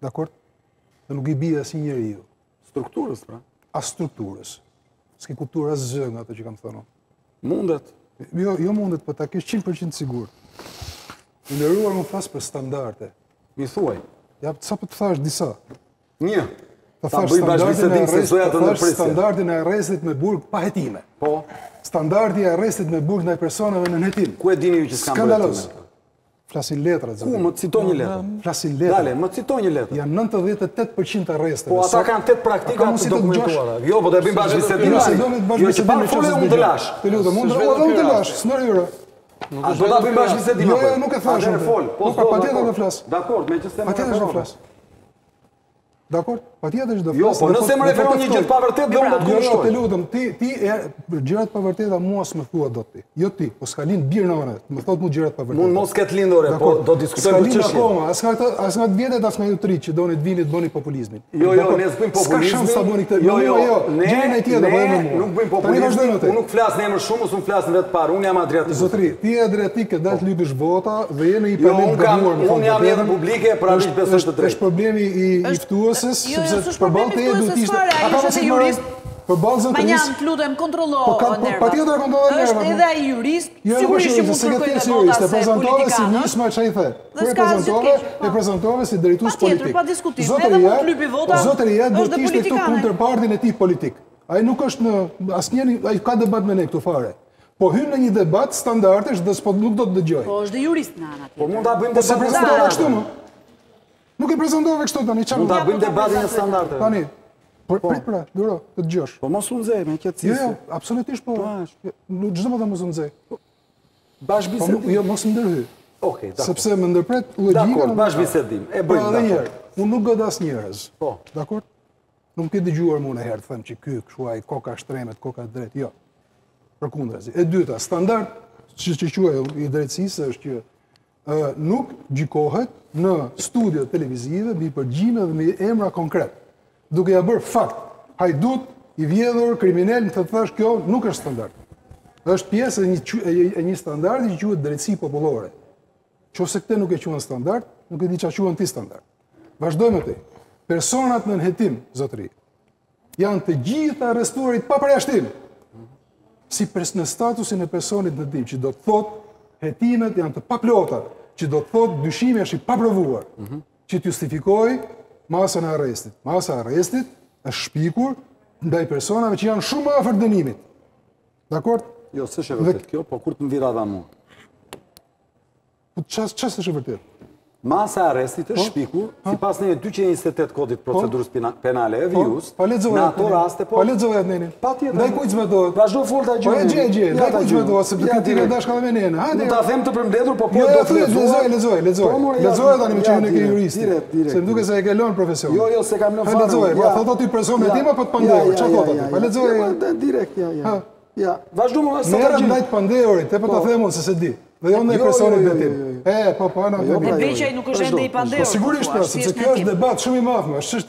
Dakor? Dhe nuk I bie asnjë njeriu. Strukturës, pra. As strukturës. S'ke kuptuar as zë nga ato që kam thënë. Mundet. Jo mundet, po ta kesh 100% sigurt. I nderuar më flas për standarde. Mi thuaj. Ja, sa po të thash disa. Një. Po Ta thash bëj bashkëbisedim se zoja të ndërprisje. Standardin e arrestit me burg pa hetime. Po. Standardi i arrestit me burg ndaj personave në hetim. Ku e dini ju që s'kam bërë? Skandalos. Flasin letrat, Ku, më citoj një letër. Flasin letrat. Dale, më citoj një letër. Janë 98% arreste. Po ata kanë 8 praktika të dokumentuara. Jo, po të bëjmë bashkëbisedim. Jo, që pa folë unë të lash. Të lutem, unë të lash, s'ndërhyre. A do ta bëjmë bashkëbisedim apo? Jo, nuk e thash. Nuk ka patjetër të flas. Dakor, megjithëse patjetër të flas. Dakor? Patjetër që do flas. Jo, po nëse më referon një gjë të pavërtetë, do të Jo, kushtoj. të lutem, ti gjërat të pavërteta mua s'më thua dot ti. Jo ti, po s'ka lind bir në orë. Më thot mu gjërat të pavërteta. Mund mos ketë lindore, po do diskutojmë për çështjen. Akoma, as nga të vjetet as nga ju të ri që doni të vini të bëni populizmin. Jo, ne s'bëjmë populizmin. S'ka shans ta bëni këtë. Jo, Gjeni tjetër po më. Nuk bëjmë populizmin. Unë nuk flas në emër shumës, unë flas në vetë parë. Unë jam Adriatik. Zotri, ti je Adriatik që dal lypish vota dhe je në një panel gabuar në fund. Unë jam jetë publike për ligj 53. Është problemi I ftuesës sepse përballë te duhet ishte. A ka mos jurist? Përballë Ma zotërisë. jam, të lutem, kontrollo nervat. Patjetër kontrolloj nervat. Është edhe ai jurist, sigurisht që mund të kërkojë me vota se prezantove si politikanë. nisma çai the. Dhe s'ka asgjë të keq. E prezantove si drejtues politik. Patjetër, pa diskutim. Edhe mund të lypi vota. Zotëria duhet Është të ishte këtu politikane. kundër partin e tij politik. Ai nuk është në asnjëri, ai ka debat me ne këtu fare. Po hyn në një debat standardesh dhe s'po nuk do të dëgjoj. Po është dhe jurist në ana tjetër. Po mund ta bëjmë Se prezantove kështu më. Nuk e prezantove kështu tani çfarë? Mund ta bëjmë debatin e standardeve. Tani. Prit pra, duro, të dëgjosh. Po mos u nxej me qetësi. Jo, absolutisht po. Nuk çdo më të mos u nxej. Bashkëbisedim. Jo, mos më ndërhy. Okej, dakor. Sepse më ndërpret logjikën. Dakor, bashkëbisedim. E bëjmë edhe një dakor. herë. Unë nuk godas njerëz. Po. Dakor? Nuk ke dëgjuar mua në herë të them që ky kështu ai koka shtremet, koka drejt. Jo. Përkundrazi. E dyta, standard që quhet I drejtësisë është që nuk gjykohet në studio televizive mbi përgjigjime dhe mbi emra konkret. Duke ja bërë fakt, hajdut, I vjedhur, kriminal, të thash kjo nuk është standard. Është pjesë e një standardi që quhet drejtësi popullore. Qofse këtë nuk e quhen standard, nuk e di çfarë quhen ti standard. Vazhdojmë te. Personat në hetim, zotëri, janë të gjitha arrestuarit pa përjashtim. Si në statusin e personit në hetim, që do të thotë hetimet janë të paplota, që do të thotë dyshimi është I paprovuar, që të justifikojë masën e arrestit. Masa e arrestit është shpikur ndaj personave që janë shumë afër dënimit. Dakor? Jo, s'është e vërtet kjo, po kur të më vira dha mua. Po ç'është e vërtet? Masa e arrestit është shpikur, sipas në 228 kodit procedurës penale e vijus, në ato raste po. Pa lexoja nenin. Patjetër. Ndaj kujt zbatohet? Vazhdo folta gjë. Po e gjej. Ndaj kujt zbatohet sepse ti ke dashkallë me nenin. Mund ta them të përmbledhur, po Jo, do të lexoj. Lexoj tani me çunë ke jurist. Direkt. Se më duket se e ke lënë profesion. Jo, se kam lënë fare. Lexoj, po thot aty person me tim apo të pandehur. Çfarë thot aty? Po lexoj. Direkt, ja. Vazhdo më sa Merë ndaj të pandehurit, te po ta themun se se di. Dhe jo ndaj personit vetim. Po ana. Dhe Beqaj nuk është ende I pandehur. Po sigurisht pra, sepse kjo është debat shumë I madh,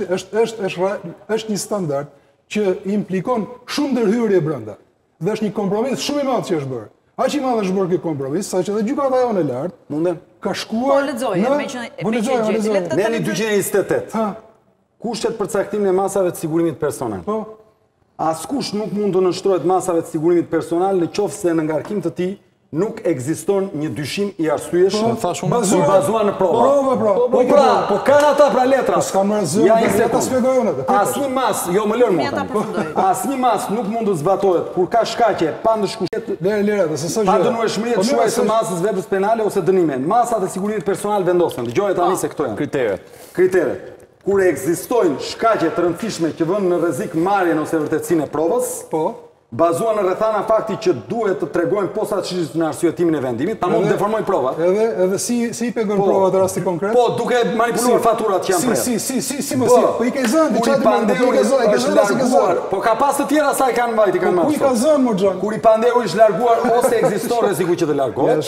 është një standard që implikon shumë ndërhyrje brenda. Dhe është një kompromis shumë I madh që është bërë. Aq I madh është bërë ky kompromis, saqë edhe gjykata jonë e lartë mundem ka shkuar. Po lexoj, Neni 228. Kushtet për caktimin e masave të sigurimit personal. Po. Askush nuk mund të nënshtrohet masave të sigurimit personal në qoftë se në ngarkim të tij nuk ekziston një dyshim I arsyeshëm bazuar në prova. Po kanë ata pra letra. S'ka më zë. Ja ta shpjegoj unë atë. Asnjë mas, jo më lër mua. Asnjë mas nuk mund të zbatohet kur ka shkaqe pa ndëshkushtet. Lere, se sa gjë. Pa dënueshmëri të shuajtës së masës veprës penale ose dënime. Masat e sigurimit personal vendosen. Dëgjoni tani se këto janë kriteret. Kur ekzistojnë shkaqe të rëndësishme që vënë në rrezik marrjen ose vërtetësinë e provës, bazuar në rrethana fakti që duhet të tregojnë posaçërisht në arsyetimin e vendimit, ta mund të deformojnë provat. Edhe si I pegojnë provat në rasti konkret? Po, duke manipuluar faturat që janë prerë. Si mos. Po I ke zënë Kur I pandehuri është larguar, po ka pas të tjera sa I kanë mbajtur, kanë marrë. Ku I ka zënë mo xhan? Kur I pandehuri është larguar ose ekziston rreziku që të largohet.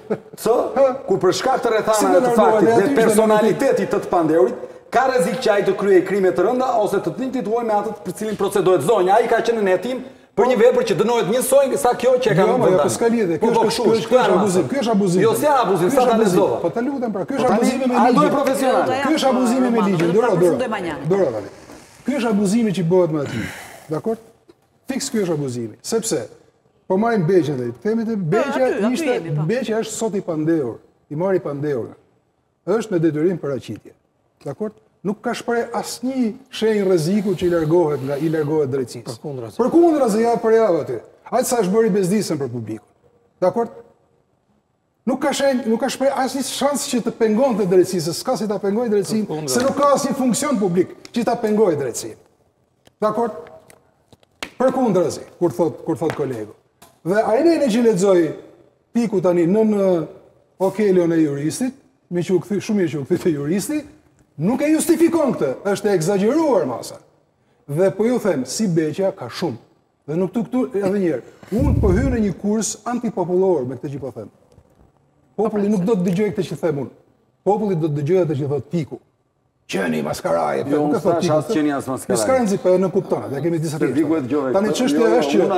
Kur për shkak të rrethanave të faktit dhe personalitetit të pandehurit ka rrezik që ai të kryejë krime të rënda ose të tintuojë me atë për cilin procedohet zonja. Ai ka qenë në hetim Për një vepër që dënohet njësoj sa kjo që e kanë vendanë. Jo, s'ka lidhje. Kjo është abuzim. Ky është abuzim. Jo, si abuzim, sa ta lexova. Po ta lutem pra, ky është abuzimi me ligjin. Ky është abuzimi me ligjin. Dora. Ky është abuzimi që bëhet me aty. Dakor? Fiks ky është abuzimi. Sepse po marrim Beqen dhe themi te Beqja është sot i pandehur, i marri pandehur. Është në detyrim paraqitje. Dakor? Nuk ka shpreh asnjë shenjë rreziku që i largohet drejtësisë. Përkundrazi javë për javë aty. Aq sa është bëri bezdisën për publikun. Dakor? Nuk ka shpreh asnjë shans që të pengonte drejtësisë, s'ka si ta pengojë drejtësinë, se nuk ka asnjë funksion publik që ta pengojë drejtësinë. Dakor? Përkundrazi, kur thot kolegu. Dhe ajnene që lexoi Piku tani në okelion e juristit, shumë mirë që u kthye te juristi, nuk e justifikon këtë, është e egzageruar masa. Dhe po ju them, si Beqja ka shumë. Dhe nuk këtu edhe njerë. Unë po hyr në një kurs antipopullor me këtë që po them. Populli nuk do të dëgjoj këtë që them unë. Populli do të dëgjoj atë që thot Piku. Qeni maskaraje, jo, nuk thot Piku. Qeni as maskaraje. S'ka rëndësi, po në kupton, dhe kemi disa tjetër. Tani çështja është që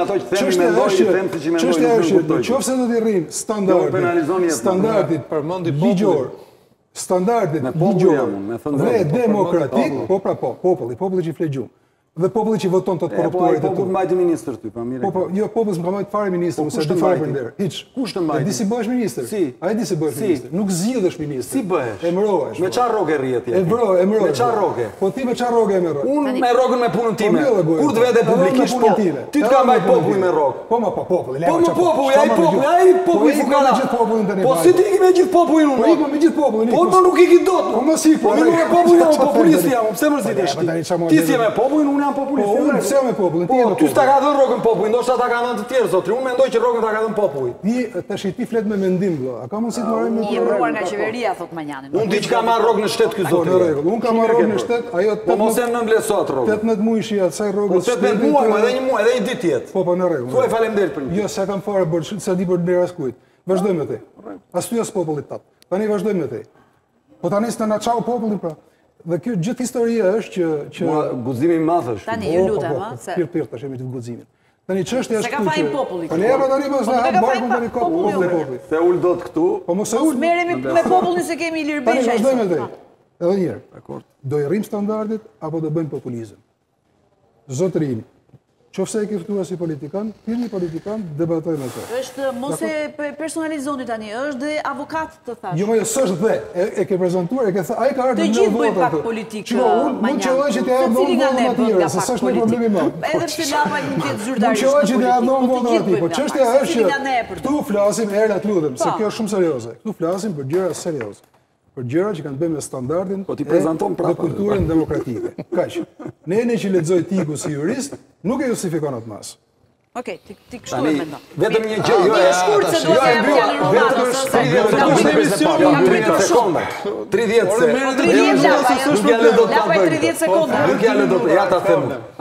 nëse do të rrim standardit ligjor dhe demokratik, populli që flet gjumë. Dhe populli që voton të korruptorit e tu. Populli mbajti ministër ty, pa mire. Jo, populli s'më ka mbajt fare ministër, mëse të fare për nderë. Hiç. Kush të mbajti? Di si bëhesh ministër? Si? A e di si bëhesh ministër? Nuk zgjidhesh ministër. Si bëhesh? Emërohesh. Me çfarë rroge rrihet ti? Emërohesh. Me çfarë rroge? Po ti me çfarë rroge emërohesh? Unë me rrogën me punën time. Kur të vete publikisht po. Ti të ka mbajt populli me rrogë. Po ma populli. Po më populli, ai populli fukara. Po si ti me gjithë popullin unë? Po ikëm me gjithë popullin. Po më nuk i ki dot. Po mos i po. Unë me popullin, populist jam. Pse mërzitesh ti? Ti si me popullin, unë jam populist. Po unë pse me popullin? Ty s'ta ka dhënë rrogën populli, ndoshta ta ka dhënë të tjerë zotri. Unë mendoj që rrogën ta ka dhënë populli. Ti flet me mendim vëlla. A ka mundësi të marrim një emëruar nga qeveria thot Manjani. Unë di që ka marrë rrogën në shtet ky zotri. Po në rregull. Unë kam marrë rrogën në shtet, ajo po mos e nëmblesoat rrogën. 18 muaj shi atë rrogën. Po 18 muaj, edhe një muaj, edhe një ditë tjetër. Po në rregull. Thuaj faleminderit për një. Jo, s'e kam fare bërë, s'e di për dera skujt. Vazhdojmë me te. As ty as popullit tat. Tani vazhdojmë me te. Po tani s'na na çau popullin pra. Dhe kjo gjithë historia është që guzimi i madh është. Tani ju lutem, se pirë tash me guximin. Tani çështja është se ka fajin populli. Tani apo tani mos na hap barkun tani populli. Se ul dot këtu. Po mos e ul. Merremi me popullin se kemi Ilir Beqaj. Tani vazhdojmë me te. Edhe një herë. Dakor. Do i rrim standardet apo do bëjmë populizëm? Zotrin, qofse e ke ftuar si politikan, një politikan, debatojmë atë. Është mos e personalizoni tani, është dhe avokat të thash. Jo, s'është dhe, e ke prezantuar, ai ka ardhur në vota. Të gjithë bëjnë pak politikë. Unë qelloj që t'ja jap votën atyre, se s'është një problem i madh. Edhe pse lapa një tjetër zyrtarisht. Unë qelloj që t'ja jap votën atyre, po çështja është që këtu flasim herë atë lutem, se kjo është shumë serioze. Këtu flasim për gjëra serioze. Për gjëra që kanë të bëjnë me standardin e kulturën demokratike. Kaq. Ne që lexoj Tiku si jurist, nuk e justifikon atë mas. Okej, ti kështu e mendon. Vetëm një gjë, jo e shkurt se do të jap fjalën Ronatos. 30 sekonda. 30 sekonda. Nuk ja lë dot. Lapa 30 sekonda. Nuk ja lë dot. Ja ta them.